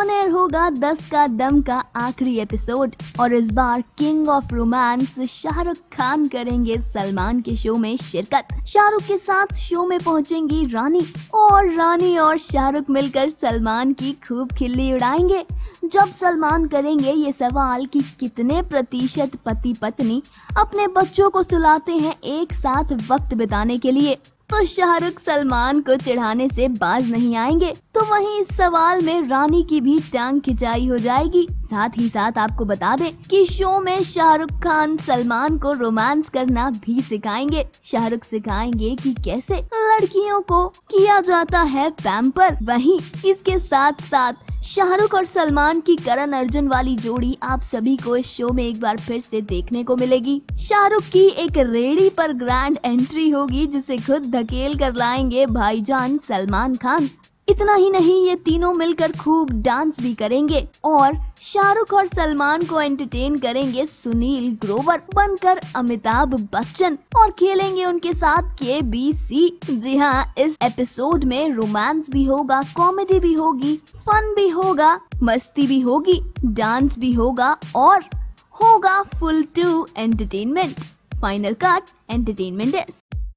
On air होगा 10 का दम का आखिरी एपिसोड और इस बार king of romance Shahrukh Khan करेंगे सलमान के शो में शिरकत। शाहरुख के साथ शो में पहुंचेंगी रानी और शाहरुख मिलकर सलमान की खूब खिल्ली उड़ाएंगे। जब सलमान करेंगे ये सवाल कि कितने प्रतिशत पति पत्नी अपने बच्चों को सुलाते हैं एक साथ वक्त बिताने के लिए, तो शाहरुख सलमान को चिढ़ाने से बाज नहीं आएंगे। तो वहीं इस सवाल में रानी की भी टांग खिंचाई हो जाएगी। साथ ही साथ आपको बता दें कि शो में शाहरुख खान सलमान को रोमांस करना भी सिखाएंगे। शाहरुख सिखाएंगे कि कैसे लड़कियों को किया जाता है पैम्पर। वहीं इसके साथ साथ शाहरुख और सलमान की करण अर्जुन वाली जोड़ी आप सभी को इस शो में एक बार फिर से देखने को मिलेगी। शाहरुख की एक रेडी पर ग्रैंड एंट्री होगी जिसे खुद धकेल कर लाएंगे भाईजान सलमान खान। इतना ही नहीं, ये तीनों मिलकर खूब डांस भी करेंगे और शाहरुख और सलमान को एंटरटेन करेंगे सुनील ग्रोवर बनकर अमिताभ बच्चन और खेलेंगे उनके साथ KBC। जी हाँ, इस एपिसोड में रोमांस भी होगा, कॉमेडी भी होगी, फन भी होगा, मस्ती भी होगी, डांस भी होगा और होगा full to entertainment. Final cut entertainment desk.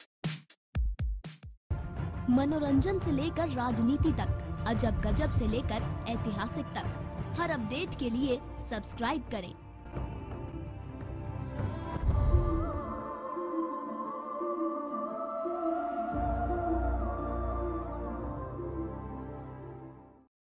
मनोरंजन से लेकर राजनीति तक, अजब गजब से लेकर ऐतिहासिक तक, हर अपडेट के लिए सब्सक्राइब करें